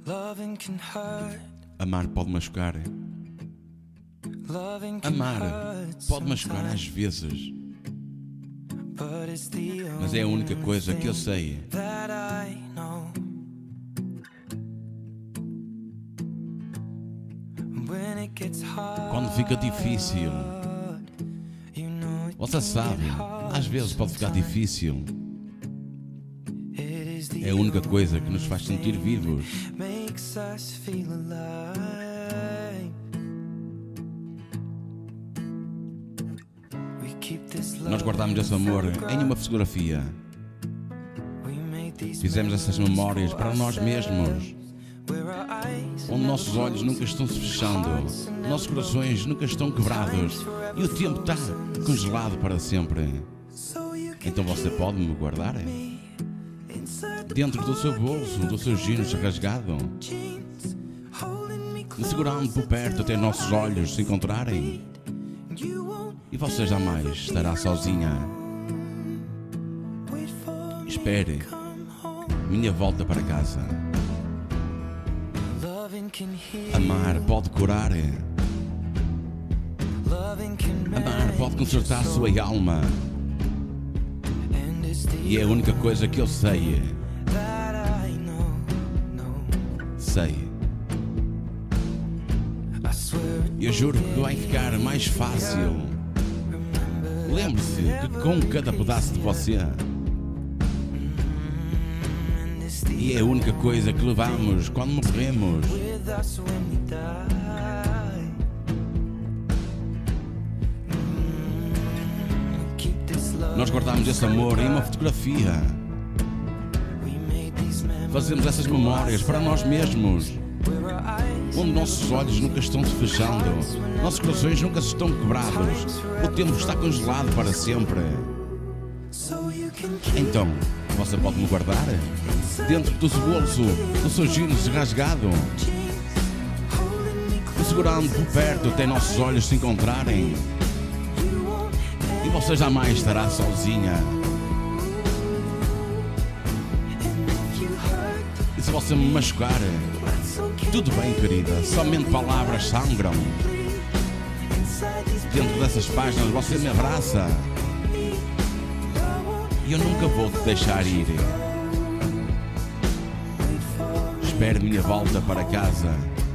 Amar pode machucar. Amar pode machucar às vezes, mas é a única coisa que eu sei. Quando fica difícil, você sabe, às vezes pode ficar difícil. É a única coisa que nos faz sentir vivos. Nós guardamos esse amor em uma fotografia. Fizemos essas memórias para nós mesmos, onde nossos olhos nunca estão se fechando, nossos corações nunca estão quebrados e o tempo está congelado para sempre. Então você pode me guardar dentro do seu bolso, do seu jeans rasgado, me segurando por perto até nossos olhos se encontrarem, e você jamais estará sozinha. Espere minha volta para casa. Amar pode curar. Amar pode consertar sua alma. E é a única coisa que eu sei. Eu juro que vai ficar mais fácil. Lembre-se que com cada pedaço de você, e é a única coisa que levamos quando morremos. Nós guardamos esse amor em uma fotografia. Fazemos essas memórias para nós mesmos, onde nossos olhos nunca estão se fechando, nossos corações nunca se estão quebrados, o tempo está congelado para sempre. Então, você pode me guardar dentro do seu bolso, do seu jeans rasgado, me segurando por perto até nossos olhos se encontrarem, e você jamais estará sozinha. E se você me machucar, tudo bem, querida, somente palavras sangram. Dentro dessas páginas você me abraça e eu nunca vou te deixar ir. Espere minha volta para casa.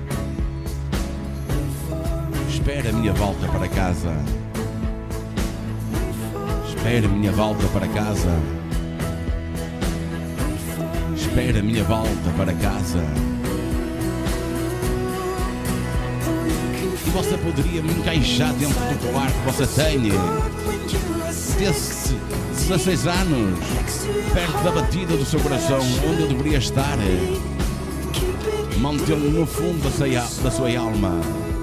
Espere a minha volta para casa. Espere minha volta para casa. Espere a minha volta para casa. E você poderia me encaixar dentro do colar que você tem, desses 16 anos, perto da batida do seu coração, onde eu deveria estar, mantê-lo no fundo da sua alma.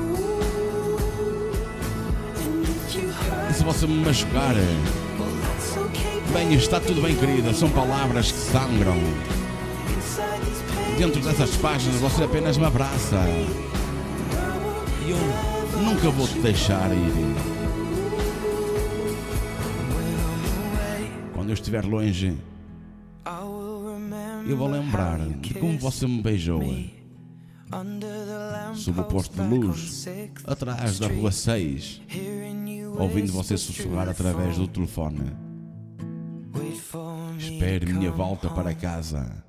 E se você me machucar, bem, está tudo bem, querida, são palavras que sangram. Dentro dessas páginas você apenas me abraça e eu nunca vou te deixar ir. Quando eu estiver longe, eu vou lembrar de como você me beijou sob o posto de luz atrás da rua 6, ouvindo você sussurrar através do telefone: espere minha volta para casa.